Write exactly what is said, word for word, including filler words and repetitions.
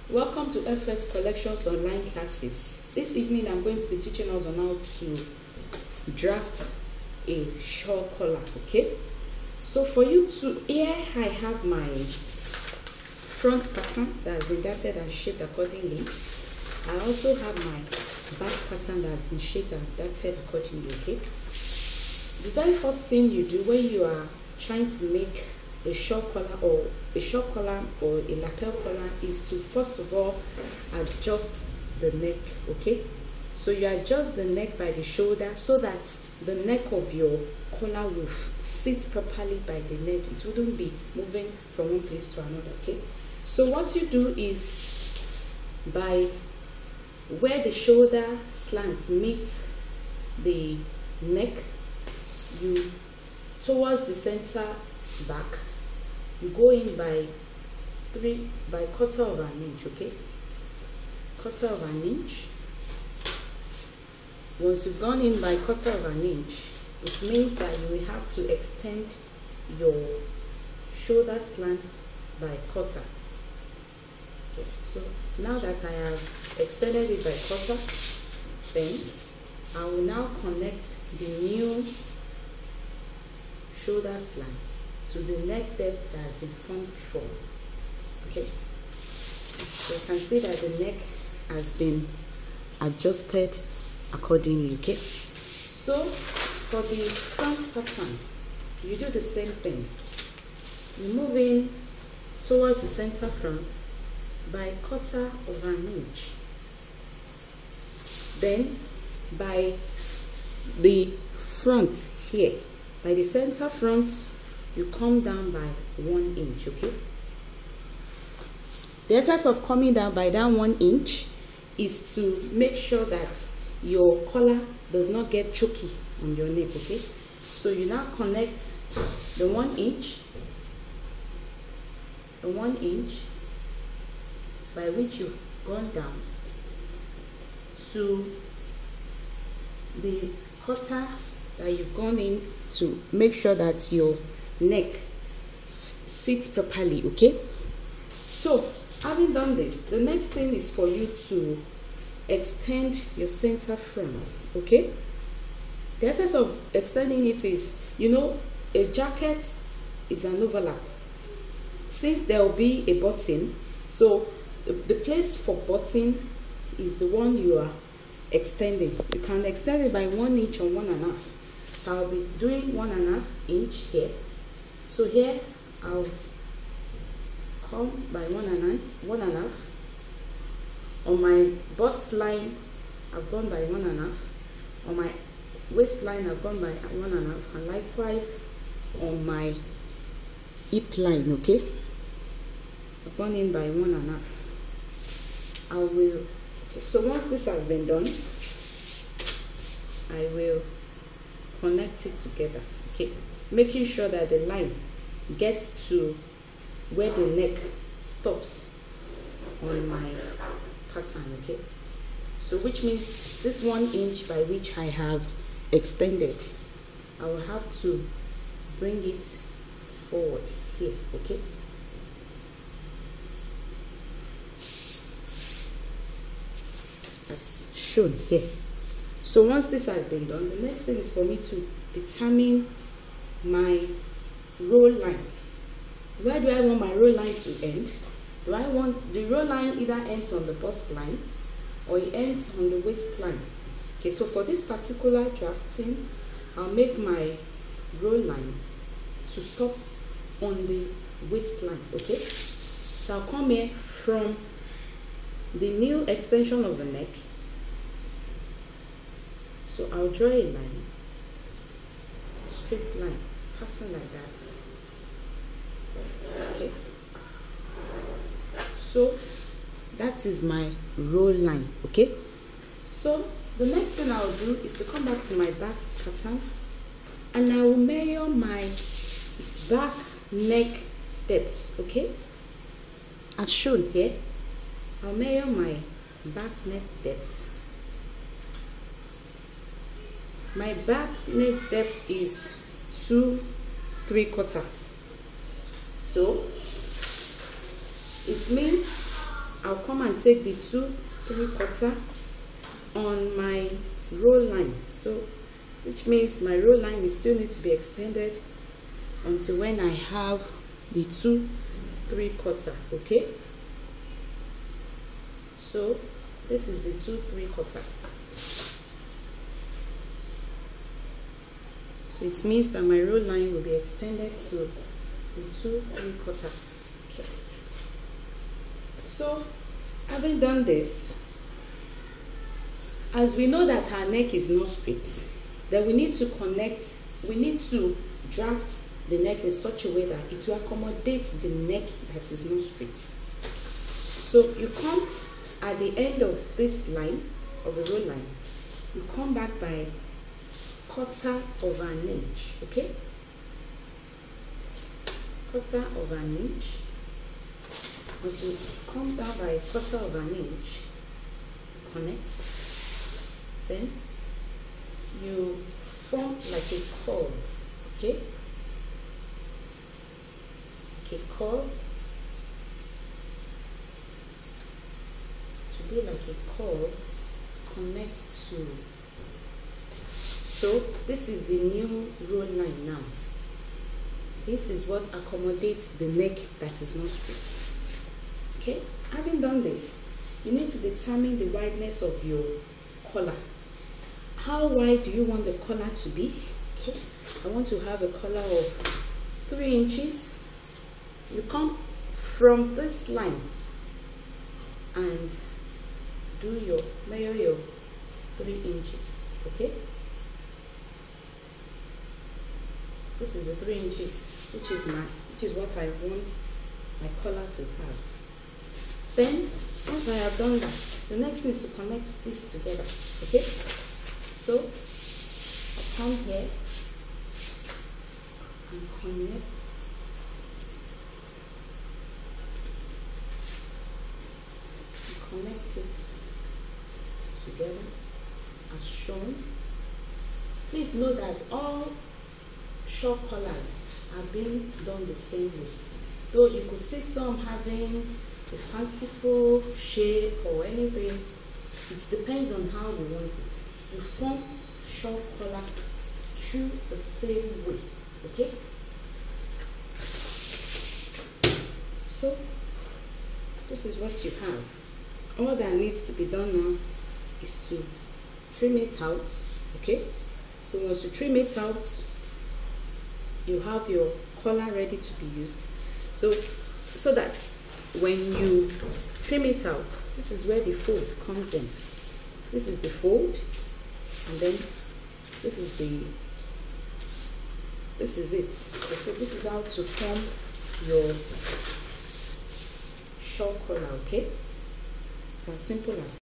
Welcome to F S Collections online classes. This evening I'm going to be teaching us on how to draft a shawl collar, okay? So for you to, here I have my front pattern that has been darted and shaped accordingly. I also have my back pattern that has been shaped and darted accordingly, okay? The very first thing you do when you are trying to make a shawl collar or a shawl collar or a lapel collar is to first of all adjust the neck, okay? So you adjust the neck by the shoulder so that the neck of your collar will sit properly by the neck. It wouldn't be moving from one place to another, okay? So what you do is by where the shoulder slants meet the neck, you towards the center back, you go in by three by quarter of an inch, okay? Quarter of an inch. Once you've gone in by quarter of an inch, it means that you will have to extend your shoulder slant by quarter. Okay, so now that I have extended it by quarter, then I will now connect the new shoulder slant to the neck depth that has been formed before. Okay, so you can see that the neck has been adjusted accordingly. Okay, so for the front pattern, you do the same thing. You move in towards the center front by quarter of an inch. Then by the front here, by the center front, you come down by one inch, okay? The essence of coming down by that one inch is to make sure that your collar does not get choky on your neck, okay? So you now connect the one inch, the one inch by which you've gone down to the quarter that you've gone in to make sure that your neck sits properly, okay? So having done this, the next thing is for you to extend your center front, okay? The essence of extending it is, you know, a jacket is an overlap. Since there will be a button, so the, the place for button is the one you are extending. You can extend it by one inch or one and a half. So I'll be doing one and a half inch here. So here I'll come by one and a half, one and a half. On my bust line, I've gone by one and a half. On my waistline, I've gone by one and a half, and likewise on my hip line, okay? I've gone in by one and a half. I will. Okay, so once this has been done, I will connect it together, okay? Making sure that the line gets to where the neck stops on my pattern, okay? So which means this one inch by which I have extended, I will have to bring it forward here, okay? As shown here. So once this has been done, the next thing is for me to determine my roll line. Where do I want my roll line to end? Do I want the roll line either ends on the bust line or it ends on the waistline? Okay, so for this particular drafting, I'll make my roll line to stop on the waistline, okay? So I'll come here from the new extension of the neck. So I'll draw a line, a straight line, passing like that. Okay. So that is my roll line, okay? So the next thing I'll do is to come back to my back pattern and I will measure my back neck depth, okay? As shown here, I'll measure my back neck depth. My back neck depth is two three quarter. So it means I'll come and take the two three quarter on my roll line, so which means my roll line will still need to be extended until when I have the two three quarter. Okay, so this is the two three quarter. So it means that my roll line will be extended to the two three quarter. Okay. So having done this, as we know that our neck is not straight, then we need to connect, we need to draft the neck in such a way that it will accommodate the neck that is not straight. So you come at the end of this line, of the roll line, you come back by quarter of an inch, okay? Quarter of an inch. Once you come down by quarter of an inch, connect, then you form like a curve, okay? Like a curve. To be like a curve, connect to. So this is the new roll line now. This is what accommodates the neck that is not straight. Okay, having done this, you need to determine the wideness of your collar. How wide do you want the collar to be? Okay, I want to have a collar of three inches. You come from this line and do your measure your three inches. Okay. This is the three inches, which is my, which is what I want my collar to have. Then, once I have done that, the next thing is to connect this together. Okay? So, I come here and connect. And connect it together as shown. Please note that all short collars are being done the same way, though you could see some having a fanciful shape or anything. It depends on how you want it. You form short collar through the same way. Okay, so this is what you have. All that needs to be done now is to trim it out. Okay, so once you trim it out, you have your collar ready to be used. So, so that when you trim it out, this is where the fold comes in. This is the fold, and then this is the, this is it. So this is how to form your short collar. Okay, it's as simple as